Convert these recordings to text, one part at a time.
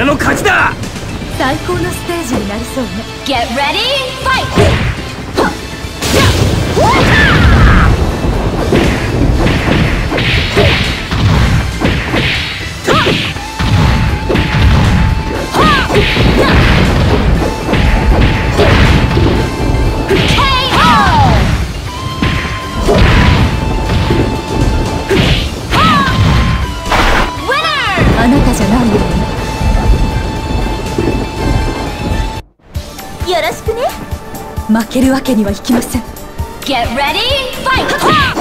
俺の勝ちだ。 最高のステージになりそうね。 Get ready, fight! Winner! あなたじゃないよね。よろしくね。負けるわけにはいきません。 Get ready, fight!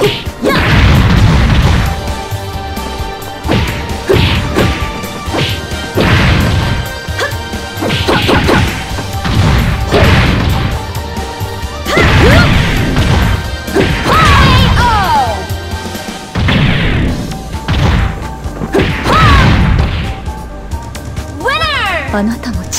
Winner! あなたも違う。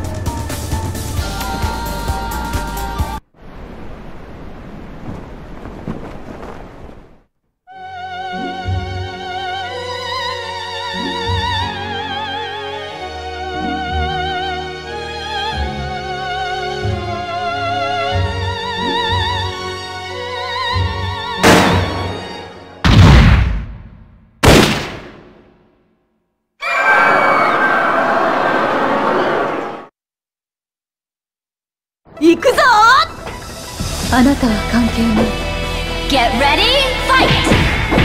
行くぞー。あなたは関係ない。 Get ready, fight!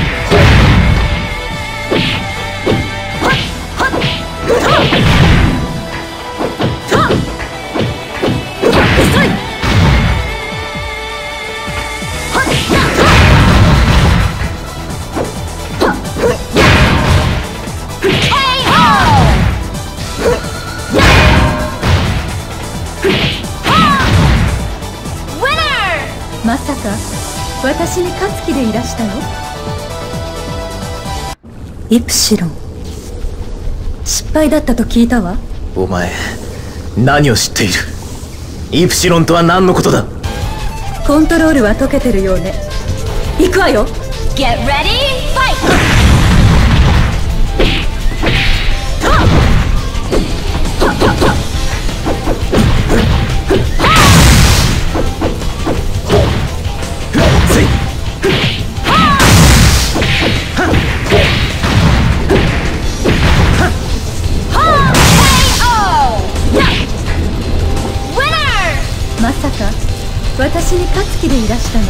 Winner! まさか私に勝つ気でいらしたの？イプシロン、失敗だったと聞いたわ。 お前何を知っている？イプシロンとは何のことだ？ コントロールは解けてるようね。行くわよ。 Get ready, fight! Winner! まさか私に勝つ気でいらしたの？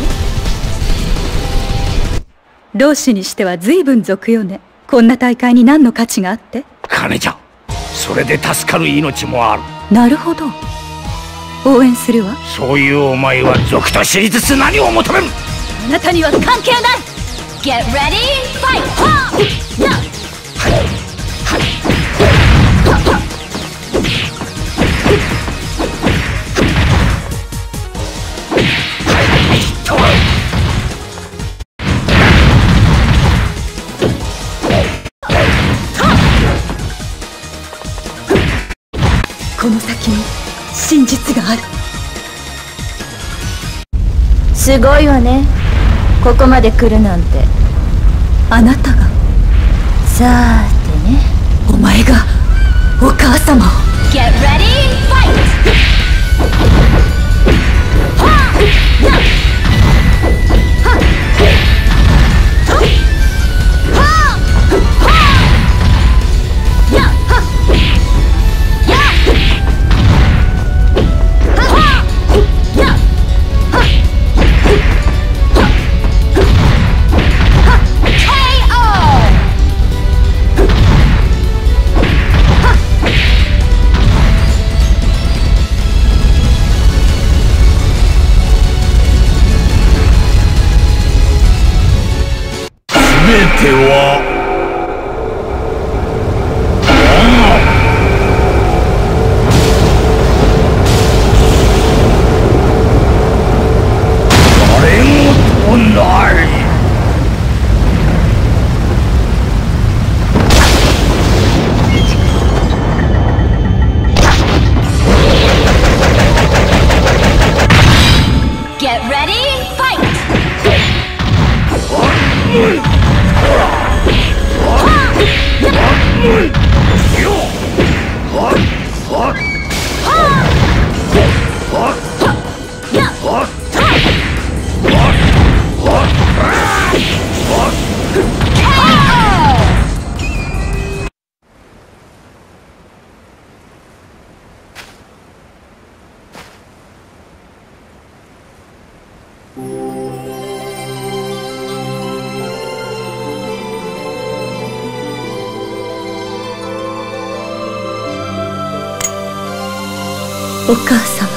老子にしては随分俗よね。こんな大会に何の価値があって？ 金じゃ。それで助かる命もある。 なるほど、応援するわ。 そういうお前は賊と知りつつ何を求める？ あなたには関係ない。 Get ready, fight! この先に真実がある。 すごいわね、ここまで来るなんて。 あなたが、 さーてね。 お前がお母様を。 Get ready, fight! Get ready, fight! お母さん、